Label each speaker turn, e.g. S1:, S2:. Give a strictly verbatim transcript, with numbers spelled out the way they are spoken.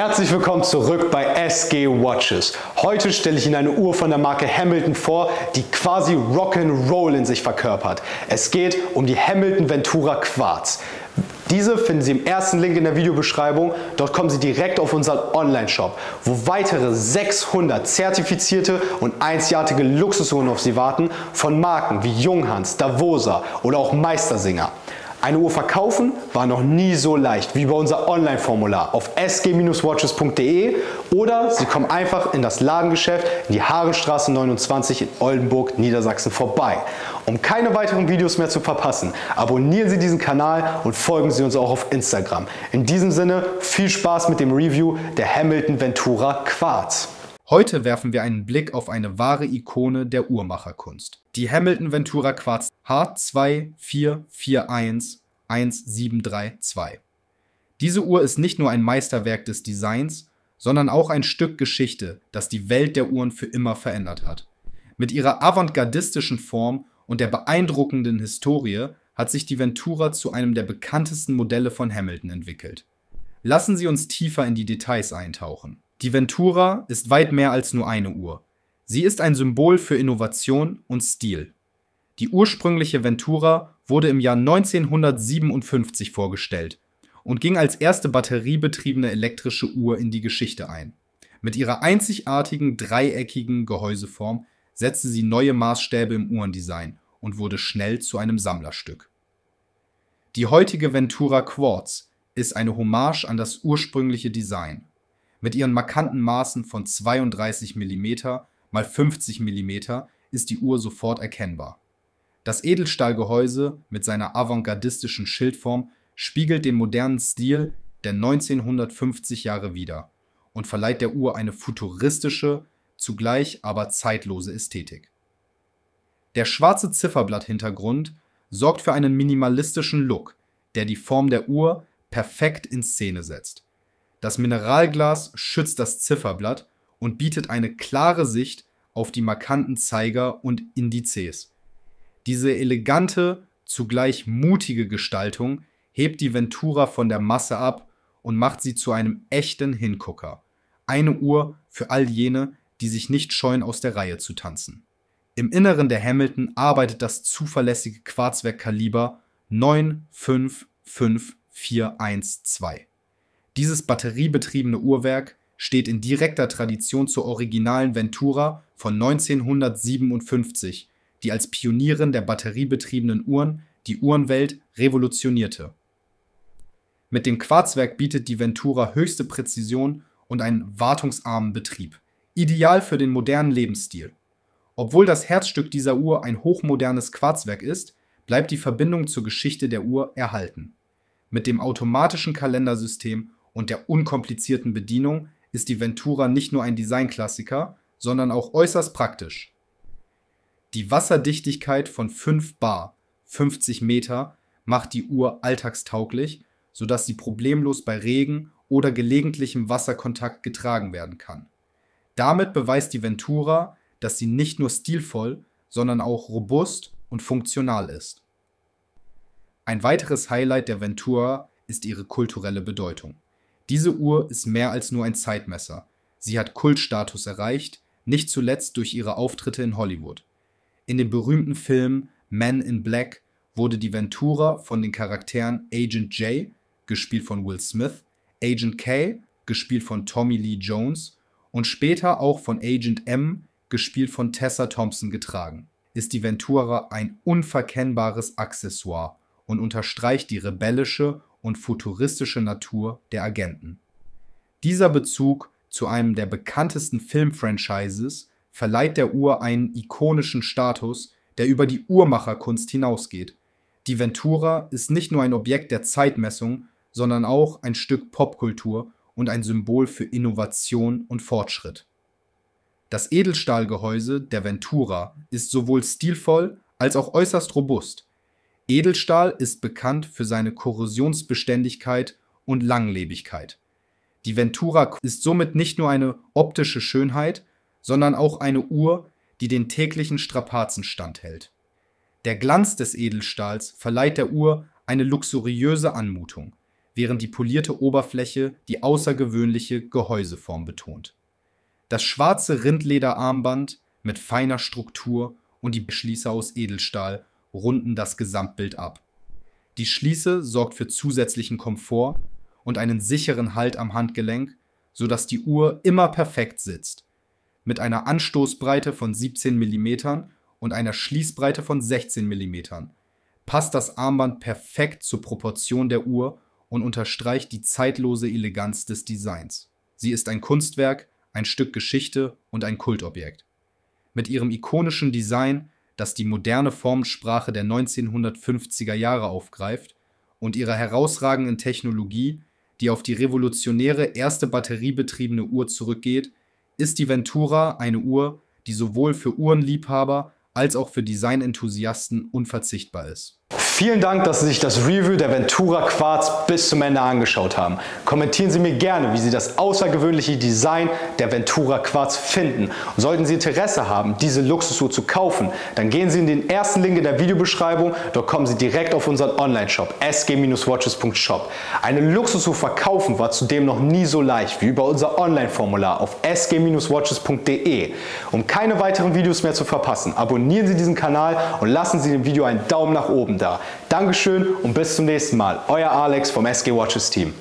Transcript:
S1: Herzlich willkommen zurück bei S G Watches. Heute stelle ich Ihnen eine Uhr von der Marke Hamilton vor, die quasi Rock'n'Roll in sich verkörpert. Es geht um die Hamilton Ventura Quartz. Diese finden Sie im ersten Link in der Videobeschreibung. Dort kommen Sie direkt auf unseren Online-Shop, wo weitere sechshundert zertifizierte und einzigartige Luxusuhren auf Sie warten, von Marken wie Junghans, Davosa oder auch Meistersinger. Eine Uhr verkaufen war noch nie so leicht wie über unser Online-Formular auf s g watches punkt de oder Sie kommen einfach in das Ladengeschäft in die Haarenstraße neunundzwanzig in Oldenburg, Niedersachsen vorbei. Um keine weiteren Videos mehr zu verpassen, abonnieren Sie diesen Kanal und folgen Sie uns auch auf Instagram. In diesem Sinne viel Spaß mit dem Review der Hamilton Ventura Quartz.
S2: Heute werfen wir einen Blick auf eine wahre Ikone der Uhrmacherkunst. Die Hamilton Ventura Quartz H zwei vier vier eins eins sieben drei zwei. Diese Uhr ist nicht nur ein Meisterwerk des Designs, sondern auch ein Stück Geschichte, das die Welt der Uhren für immer verändert hat. Mit ihrer avantgardistischen Form und der beeindruckenden Historie hat sich die Ventura zu einem der bekanntesten Modelle von Hamilton entwickelt. Lassen Sie uns tiefer in die Details eintauchen. Die Ventura ist weit mehr als nur eine Uhr. Sie ist ein Symbol für Innovation und Stil. Die ursprüngliche Ventura wurde im Jahr neunzehnhundertsiebenundfünfzig vorgestellt und ging als erste batteriebetriebene elektrische Uhr in die Geschichte ein. Mit ihrer einzigartigen dreieckigen Gehäuseform setzte sie neue Maßstäbe im Uhrendesign und wurde schnell zu einem Sammlerstück. Die heutige Ventura Quartz ist eine Hommage an das ursprüngliche Design. Mit ihren markanten Maßen von zweiunddreißig Millimeter mal fünfzig Millimeter ist die Uhr sofort erkennbar. Das Edelstahlgehäuse mit seiner avantgardistischen Schildform spiegelt den modernen Stil der neunzehnhundertfünfzig Jahre wider und verleiht der Uhr eine futuristische, zugleich aber zeitlose Ästhetik. Der schwarze Zifferblatthintergrund sorgt für einen minimalistischen Look, der die Form der Uhr perfekt in Szene setzt. Das Mineralglas schützt das Zifferblatt und bietet eine klare Sicht auf die markanten Zeiger und Indizes. Diese elegante, zugleich mutige Gestaltung hebt die Ventura von der Masse ab und macht sie zu einem echten Hingucker. Eine Uhr für all jene, die sich nicht scheuen, aus der Reihe zu tanzen. Im Inneren der Hamilton arbeitet das zuverlässige Quarzwerk-Kaliber neun fünf fünf vier eins zwei. Dieses batteriebetriebene Uhrwerk steht in direkter Tradition zur originalen Ventura von neunzehnhundertsiebenundfünfzig, die als Pionierin der batteriebetriebenen Uhren die Uhrenwelt revolutionierte. Mit dem Quarzwerk bietet die Ventura höchste Präzision und einen wartungsarmen Betrieb, ideal für den modernen Lebensstil. Obwohl das Herzstück dieser Uhr ein hochmodernes Quarzwerk ist, bleibt die Verbindung zur Geschichte der Uhr erhalten. Mit dem automatischen Kalendersystem und der unkomplizierten Bedienung ist die Ventura nicht nur ein Designklassiker, sondern auch äußerst praktisch. Die Wasserdichtigkeit von fünf Bar, fünfzig Meter, macht die Uhr alltagstauglich, sodass sie problemlos bei Regen oder gelegentlichem Wasserkontakt getragen werden kann. Damit beweist die Ventura, dass sie nicht nur stilvoll, sondern auch robust und funktional ist. Ein weiteres Highlight der Ventura ist ihre kulturelle Bedeutung. Diese Uhr ist mehr als nur ein Zeitmesser. Sie hat Kultstatus erreicht, nicht zuletzt durch ihre Auftritte in Hollywood. In dem berühmten Film Men in Black wurde die Ventura von den Charakteren Agent J, gespielt von Will Smith, Agent K, gespielt von Tommy Lee Jones und später auch von Agent M, gespielt von Tessa Thompson, getragen. Ist die Ventura ein unverkennbares Accessoire und unterstreicht die rebellische und futuristische Natur der Agenten. Dieser Bezug zu einem der bekanntesten Filmfranchises verleiht der Uhr einen ikonischen Status, der über die Uhrmacherkunst hinausgeht. Die Ventura ist nicht nur ein Objekt der Zeitmessung, sondern auch ein Stück Popkultur und ein Symbol für Innovation und Fortschritt. Das Edelstahlgehäuse der Ventura ist sowohl stilvoll als auch äußerst robust. Edelstahl ist bekannt für seine Korrosionsbeständigkeit und Langlebigkeit. Die Ventura ist somit nicht nur eine optische Schönheit, sondern auch eine Uhr, die den täglichen Strapazen standhält. Der Glanz des Edelstahls verleiht der Uhr eine luxuriöse Anmutung. während die polierte Oberfläche die außergewöhnliche Gehäuseform betont. Das schwarze Rindlederarmband mit feiner Struktur und die Schließe aus Edelstahl runden das Gesamtbild ab. Die Schließe sorgt für zusätzlichen Komfort und einen sicheren Halt am Handgelenk, sodass die Uhr immer perfekt sitzt. Mit einer Anstoßbreite von siebzehn Millimeter und einer Schließbreite von sechzehn Millimeter passt das Armband perfekt zur Proportion der Uhr und unterstreicht die zeitlose Eleganz des Designs. Sie ist ein Kunstwerk, ein Stück Geschichte und ein Kultobjekt. Mit ihrem ikonischen Design, das die moderne Formensprache der neunzehnhundertfünfziger Jahre aufgreift, und ihrer herausragenden Technologie, die auf die revolutionäre erste batteriebetriebene Uhr zurückgeht, ist die Ventura eine Uhr, die sowohl für Uhrenliebhaber als auch für Designenthusiasten unverzichtbar ist.
S1: Vielen Dank, dass Sie sich das Review der Ventura Quartz bis zum Ende angeschaut haben. Kommentieren Sie mir gerne, wie Sie das außergewöhnliche Design der Ventura Quartz finden. Und sollten Sie Interesse haben, diese Luxusuhr zu kaufen, dann gehen Sie in den ersten Link in der Videobeschreibung. Dort kommen Sie direkt auf unseren Online-Shop s g watches punkt shop. Eine Luxusuhr verkaufen war zudem noch nie so leicht wie über unser Online-Formular auf s g watches punkt de. Um keine weiteren Videos mehr zu verpassen, abonnieren Sie diesen Kanal und lassen Sie dem Video einen Daumen nach oben da. Dankeschön und bis zum nächsten Mal. Euer Alex vom S G Watches Team.